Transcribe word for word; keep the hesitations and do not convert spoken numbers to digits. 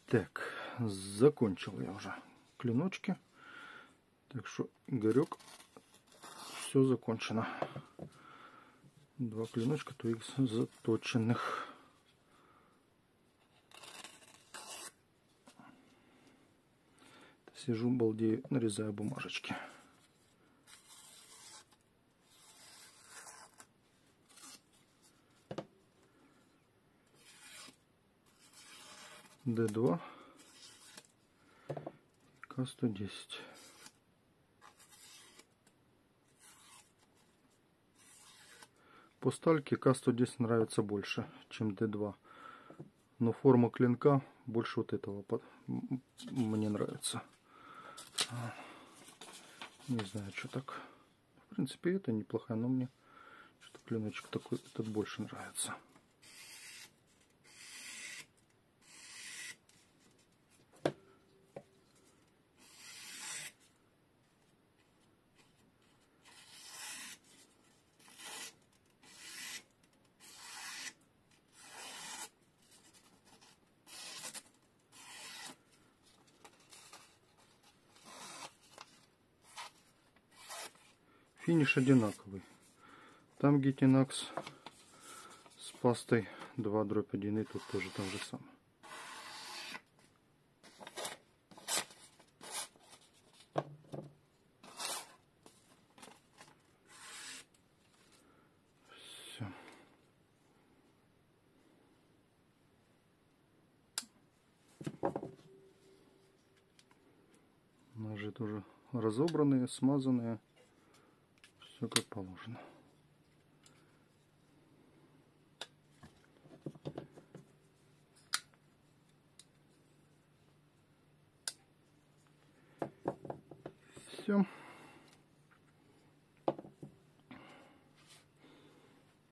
Так, закончил я уже клиночки. Так что, Игорек, все закончено. Два клиночка твоих заточенных. Сижу, балдею, нарезаю бумажечки. Д два. К сто десять. По стальке К сто десять нравится больше, чем Д два. Но форма клинка больше вот этого мне нравится. Не знаю, что так. В принципе, это неплохая, но мне что-то клиночек такой этот больше нравится. Финиш одинаковый. Там Гетинакс с пастой два дробь один, и тут тоже то же самое. Все. Ножи тоже разобранные, смазанные. Все как положено. Все.